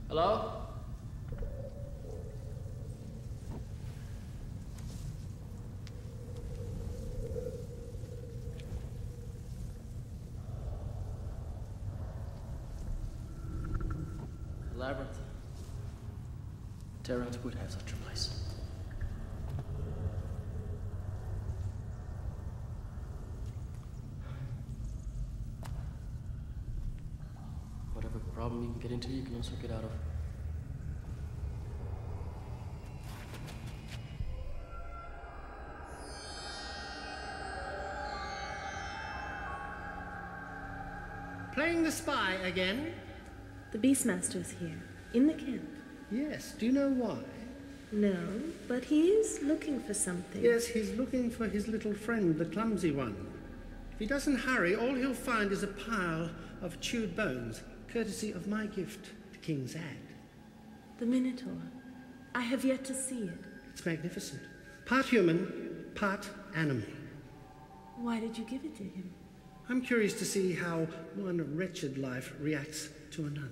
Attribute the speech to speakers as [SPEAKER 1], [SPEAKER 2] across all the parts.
[SPEAKER 1] Hello? Labyrinth. Terrans would have such a place. Whatever problem you can get into, you can also get out of.
[SPEAKER 2] Playing the spy again?
[SPEAKER 3] The Beastmaster's here, in the camp.
[SPEAKER 2] Yes. Do you know why?
[SPEAKER 3] No, but he is looking for something.
[SPEAKER 2] Yes, he's looking for his little friend, the clumsy one. If he doesn't hurry, all he'll find is a pile of chewed bones, courtesy of my gift to King Zad.
[SPEAKER 3] The Minotaur. I have yet to see it.
[SPEAKER 2] It's magnificent. Part human, part animal.
[SPEAKER 3] Why did you give it to him?
[SPEAKER 2] I'm curious to see how one wretched life reacts to another.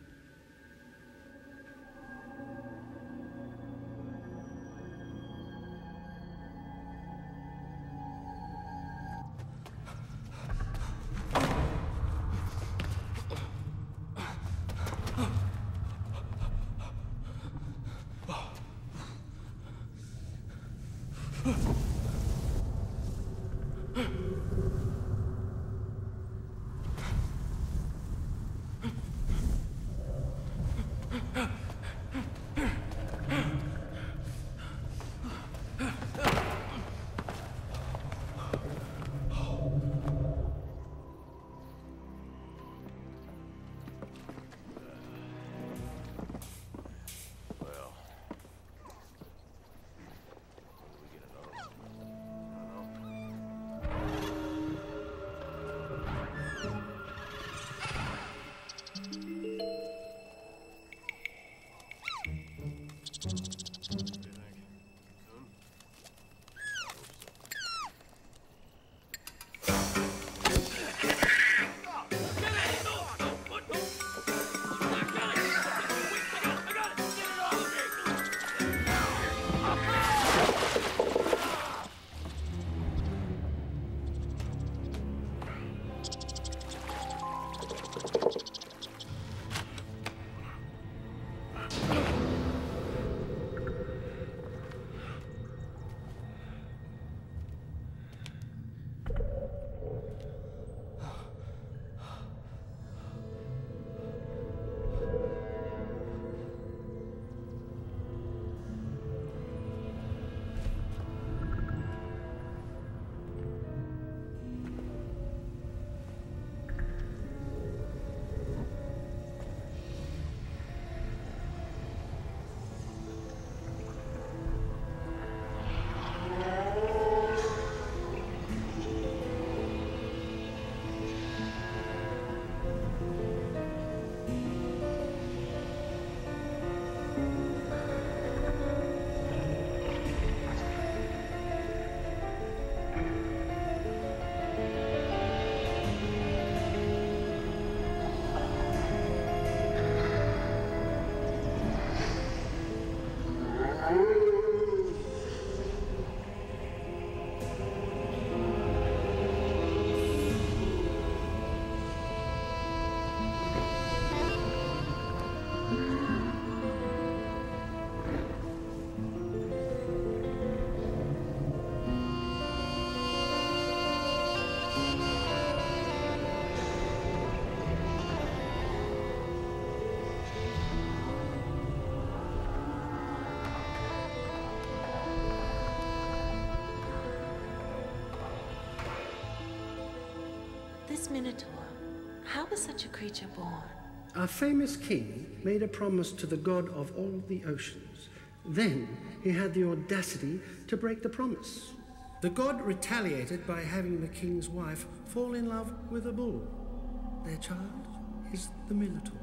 [SPEAKER 3] This Minotaur, how was such a creature born?
[SPEAKER 2] Our famous king made a promise to the god of all the oceans. Then he had the audacity to break the promise. The god retaliated by having the king's wife fall in love with a bull. Their child is the Minotaur.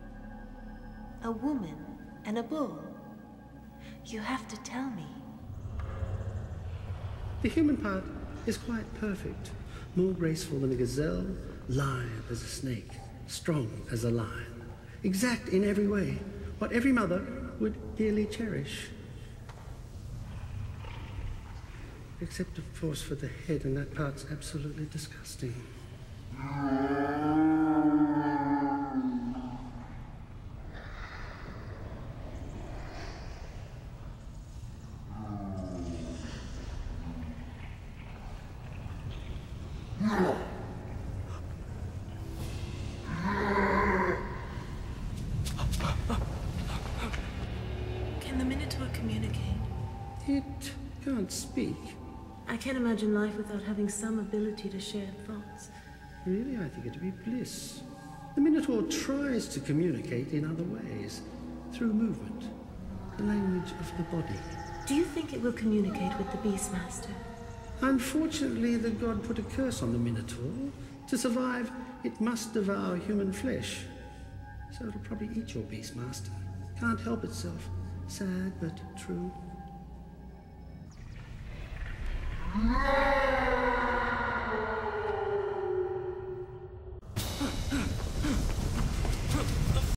[SPEAKER 3] A woman and a bull? You have to tell me.
[SPEAKER 2] The human part is quite perfect. More graceful than a gazelle, lithe as a snake, strong as a lion. Exact in every way, what every mother would dearly cherish. Except, of course, for the head, and that part's absolutely disgusting.
[SPEAKER 3] Can the Minotaur communicate?
[SPEAKER 2] It can't speak.
[SPEAKER 3] I can't imagine life without having some ability to share thoughts.
[SPEAKER 2] Really, I think it'd be bliss. The Minotaur tries to communicate in other ways, through movement, the language of the body.
[SPEAKER 3] Do you think it will communicate with the Beastmaster?
[SPEAKER 2] Unfortunately, the god put a curse on the Minotaur. To survive, it must devour human flesh. So it'll probably eat your Beastmaster. Can't help itself. Sad, but true.